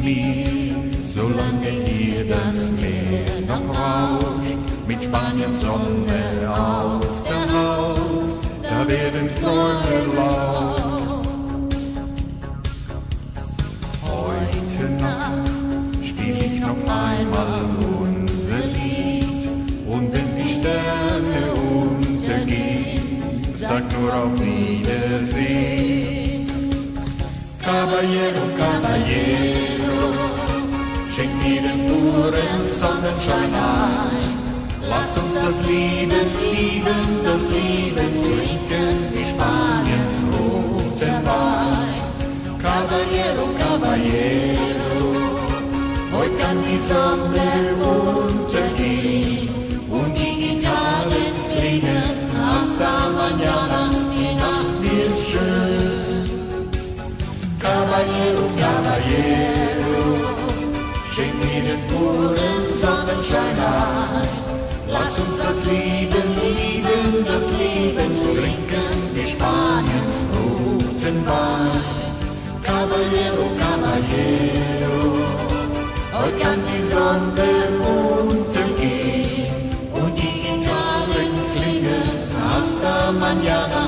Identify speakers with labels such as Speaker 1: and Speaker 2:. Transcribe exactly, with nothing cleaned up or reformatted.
Speaker 1: Lied, solange hier das Meer noch rauscht, mit Spaniens Sonne auf der Haut, da werden Träume laut. Heute Nacht spiel ich noch einmal unser Lied, und wenn die Sterne untergehen, sag nur auf Wiedersehen. Caballero, Caballero, schenk mir den puren Sonnenschein ein. Lass uns das Leben lieben, das Leben trinken, wie Spaniens roten Wein. Caballero, Caballero, heute kann die Sonne untergehen und die Gitarren klingen hasta mañana, die Nacht wird schön. Caballero, Caballero, schenk mir den puren Sonnenschein ein. Lass uns das Leben lieben, das Leben trinken, wie Spaniens roten Wein. Caballero, Caballero, heute kann die Sonne untergehen und die Gitarren klingen hasta mañana.